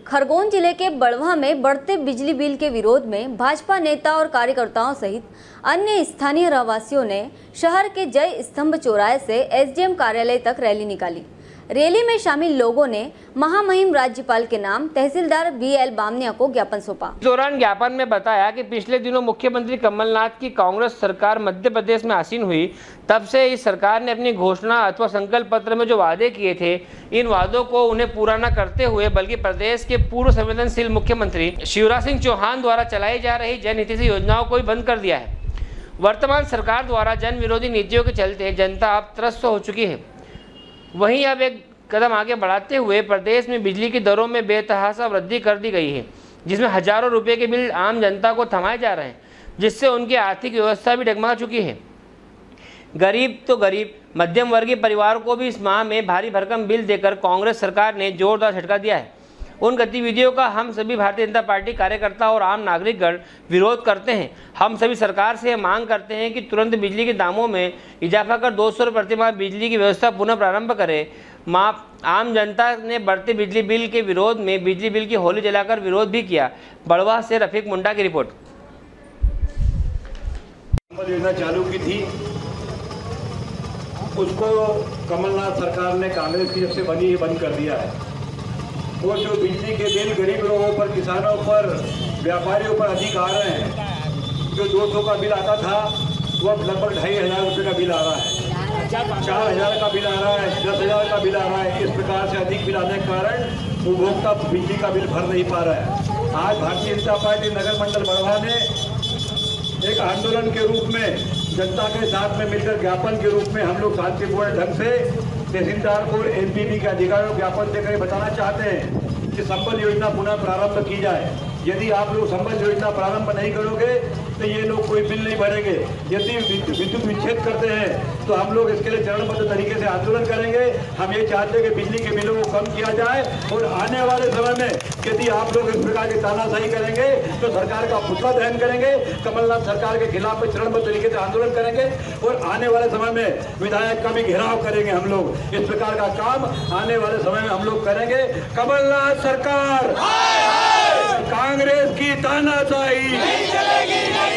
खरगोन जिले के बड़वा में बढ़ते बिजली बिल के विरोध में भाजपा नेता और कार्यकर्ताओं सहित अन्य स्थानीय रहवासियों ने शहर के जय स्तंभ चौराहे से एसडीएम कार्यालय तक रैली निकाली। रैली में शामिल लोगों ने महामहिम राज्यपाल के नाम तहसीलदार BL बामनिया को ज्ञापन सौंपा। इस दौरान ज्ञापन में बताया कि पिछले दिनों मुख्यमंत्री कमलनाथ की कांग्रेस सरकार मध्य प्रदेश में आसीन हुई, तब से इस सरकार ने अपनी घोषणा अथवा संकल्प पत्र में जो वादे किए थे, इन वादों को उन्हें पूरा न करते हुए बल्कि प्रदेश के पूर्व संवेदनशील मुख्यमंत्री शिवराज सिंह चौहान द्वारा चलाई जा रही जनहित योजनाओं को भी बंद कर दिया है। वर्तमान सरकार द्वारा जन विरोधी नीतियों के चलते जनता अब त्रस्त हो चुकी है। वहीं अब एक कदम आगे बढ़ाते हुए प्रदेश में बिजली की दरों में बेतहाशा वृद्धि कर दी गई है, जिसमें हजारों रुपए के बिल आम जनता को थमाए जा रहे हैं, जिससे उनकी आर्थिक व्यवस्था भी डगमगा चुकी है। गरीब तो गरीब, मध्यम वर्गीय परिवार को भी इस माह में भारी भरकम बिल देकर कांग्रेस सरकार ने जोरदार झटका दिया है। उन गतिविधियों का हम सभी भारतीय जनता पार्टी कार्यकर्ता और आम नागरिकगण विरोध करते हैं। हम सभी सरकार से मांग करते हैं कि तुरंत बिजली के दामों में इजाफा कर 200 रुपये प्रति माह बिजली की व्यवस्था पुनः प्रारंभ करें। आम जनता ने बढ़ते बिजली बिल के विरोध में बिजली बिल की होली जलाकर विरोध भी किया। बड़वा से रफीक मुंडा की रिपोर्ट। योजना चालू की थी, उसको कमलनाथ सरकार ने कांग्रेस की जब से बनी है बंद कर दिया है। वो जो बिजली के बिल गरीब लोगों पर, किसानों पर, व्यापारियों पर अधिक आ रहे हैं। जो 200 का बिल आता था वो अब लगभग 2500 रुपये का बिल आ रहा है, 4000 का बिल आ रहा है, 10,000 का बिल आ रहा है। इस प्रकार से अधिक बिल आने के कारण उपभोक्ता बिजली का बिल भर नहीं पा रहा है। आज भारतीय जनता पार्टी नगर मंडल बड़वा ने एक आंदोलन के रूप में जनता के साथ में मिलकर ज्ञापन के रूप में हम लोग शांतिपूर्ण ढंग से तहसीलदार को NPB के अधिकारियों को ज्ञापन देकर बताना चाहते हैं कि संबल योजना पुनः प्रारंभ की जाए। यदि आप लोग संबल योजना प्रारंभ नहीं करोगे तो ये लोग कोई बिल नहीं भरेंगे। यदि विद्युत विच्छेद करते हैं तो हम लोग इसके लिए चरणबद्ध तरीके से आंदोलन करेंगे। हम ये चाहते हैं कि बिजली के बिलों को कम किया जाए और आने वाले समय में यदि आप लोग इस प्रकार की तानाशाही करेंगे तो सरकार का पुतला दहन करेंगे, कमलनाथ सरकार के खिलाफ चरणबद्ध तरीके से आंदोलन करेंगे और आने वाले समय में विधायक का भी घेराव करेंगे। हम लोग इस प्रकार का काम आने वाले समय में हम लोग करेंगे। कमलनाथ सरकार, कांग्रेस की तानाशाही नहीं चलेगी।